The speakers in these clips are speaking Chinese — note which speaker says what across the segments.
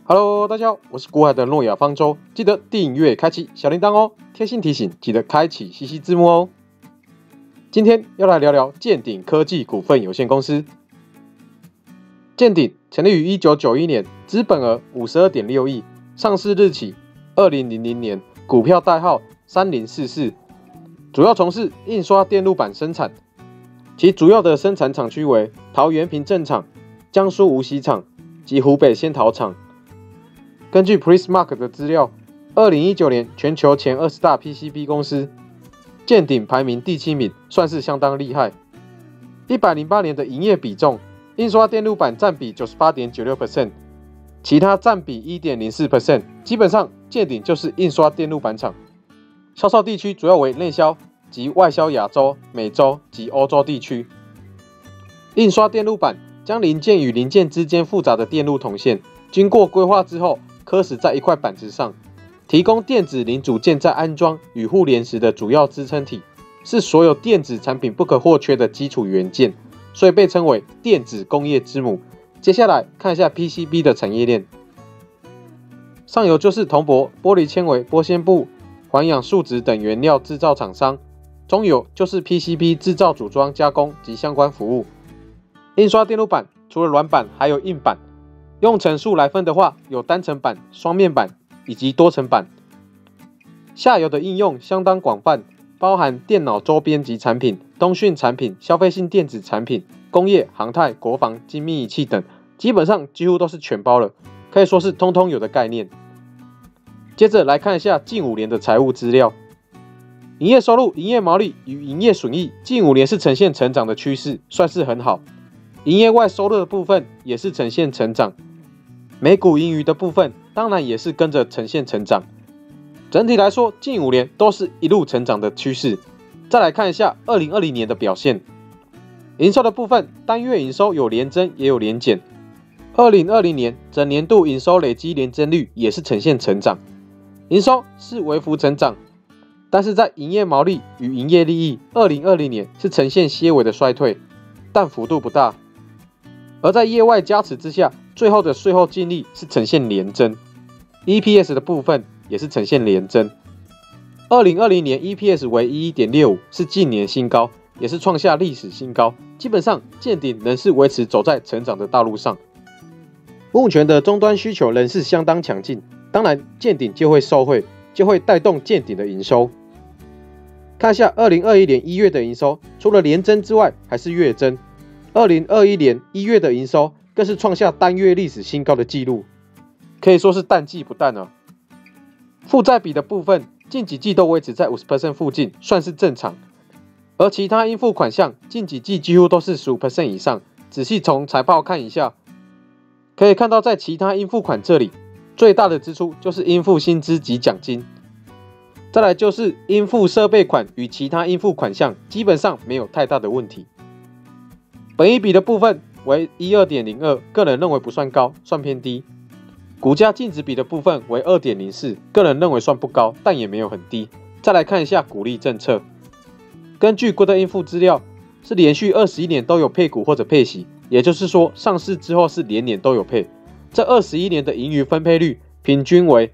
Speaker 1: Hello， 大家好，我是股海的诺亚方舟，记得订阅、开启小铃铛哦。贴心提醒，记得开启西西字幕哦。今天要来聊聊健鼎科技股份有限公司。健鼎成立于1991年，资本额52.6亿，上市日期2000年，股票代号3044，主要从事印刷电路板生产，其主要的生产厂区为桃园平镇厂、江苏无锡厂及湖北仙桃厂。根据 Prismark 的资料，2019年全球前20大 PCB 公司，健鼎排名第7名，算是相当厉害。108年的营业比重，印刷电路板占比 98.96%， 其他占比 1.04%， 基本上健鼎就是印刷电路板厂。销售地区主要为内销及外销亚洲、美洲及欧洲地区。印刷电路板将零件与零件之间复杂的电路铜线，经过规划之后，刻蚀在一块板子上，提供电子零组件在安装与互联时的主要支撑体，是所有电子产品不可或缺的基础元件，所以被称为电子工业之母。接下来看一下 PCB 的产业链，上游就是铜箔、玻璃纤维、玻纤布、环氧树脂等原料制造厂商，中游就是 PCB 制造、组装、加工及相关服务。印刷电路板除了软板，还有硬板。用层数来分的话，有单层板、双面板以及多层板。下游的应用相当广泛，包含电脑周边及产品、通讯产品、消费性电子产品、工业、航太、国防、精密仪器等，基本上几乎都是全包了，可以说是通通有的概念。接着来看一下近5年的财务资料，营业收入、营业毛利与营业损益近5年是呈现成长的趋势，算是很好。营业外收入的部分也是呈现成长。每股盈余的部分当然也是跟着呈现成长，整体来说近5年都是一路成长的趋势。再来看一下2020年的表现，营收的部分单月营收有连增也有连减。2020年整年度营收累积年增率也是呈现成长，营收是微幅成长，但是在营业毛利与营业利益2020年是呈现些微的衰退，但幅度不大。而在业外加持之下，最后的税后净利是呈现连增 ，EPS 的部分也是呈现连增。2020年 EPS 为 11.65， 是近年新高，也是创下历史新高。基本上健鼎仍是维持走在成长的道路上。目前的终端需求仍是相当强劲，当然健鼎就会受惠，就会带动健鼎的营收。看一下2021年1月的营收，除了连增之外，还是月增。2021年1月的营收更是创下单月历史新高的纪录，可以说是淡季不淡啊。负债比的部分，近几季都维持在 50% 附近，算是正常。而其他应付款项，近几季几乎都是 15% 以上。仔细从财报看一下，可以看到在其他应付款这里，最大的支出就是应付薪资及奖金。再来就是应付设备款与其他应付款项，基本上没有太大的问题。本益比的部分为 12.02， 个人认为不算高，算偏低。股价净值比的部分为 2.04， 个人认为算不高，但也没有很低。再来看一下股利政策，根据 Good Info 资料，是连续21年都有配股或者配息，也就是说上市之后是年年都有配。这21年的盈余分配率平均为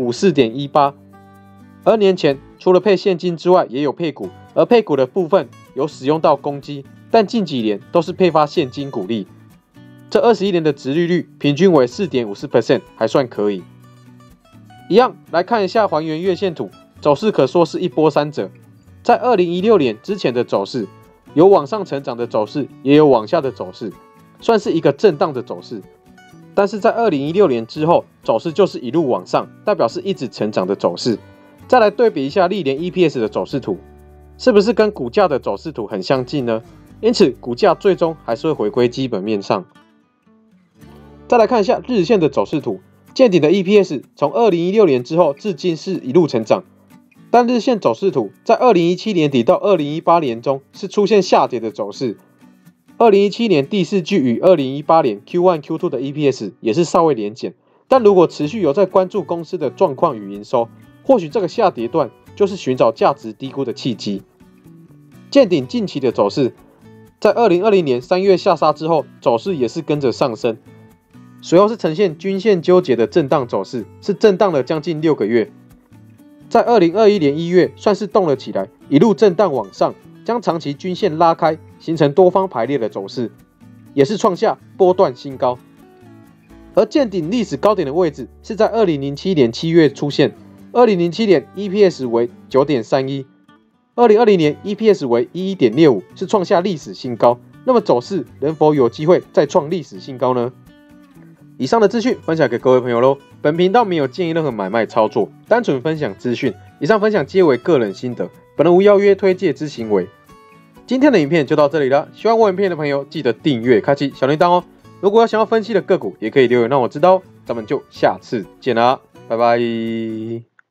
Speaker 1: 54.18， 而年前除了配现金之外也有配股，而配股的部分有使用到公积，但近几年都是配发现金股利。这21年的殖利率平均为 4.54%， 还算可以。一样来看一下还原月线图，走势可说是一波三折。在2016年之前的走势，有往上成长的走势，也有往下的走势，算是一个震荡的走势。但是在2016年之后，走势就是一路往上，代表是一直成长的走势。再来对比一下历年 EPS 的走势图，是不是跟股价的走势图很相近呢？因此股价最终还是会回归基本面上。再来看一下日线的走势图，健鼎的 EPS 从2016年之后至今是一路成长，但日线走势图在2017年底到2018年中是出现下跌的走势。2017年第四季与2018年 Q1、Q2 的 EPS 也是稍微连减，但如果持续有在关注公司的状况与营收，或许这个下跌段就是寻找价值低估的契机。健鼎近期的走势，在2020年3月下杀之后，走势也是跟着上升， 随后是呈现均线纠结的震荡走势，是震荡了将近6个月。在2021年1月算是动了起来，一路震荡往上，将长期均线拉开，形成多方排列的走势，也是创下波段新高。而见顶历史高点的位置是在2007年7月出现，2007年 EPS 为 9.31，2020年 EPS 为 11.65， 是创下历史新高。那么走势能否有机会再创历史新高呢？以上的资讯分享给各位朋友喽。本频道没有建议任何买卖操作，单纯分享资讯。以上分享皆为个人心得，本人无邀约推介之行为。今天的影片就到这里了，喜欢我影片的朋友记得订阅、开启小铃铛哦。如果有想要分析的个股，也可以留言让我知道。咱们就下次见啦，拜拜。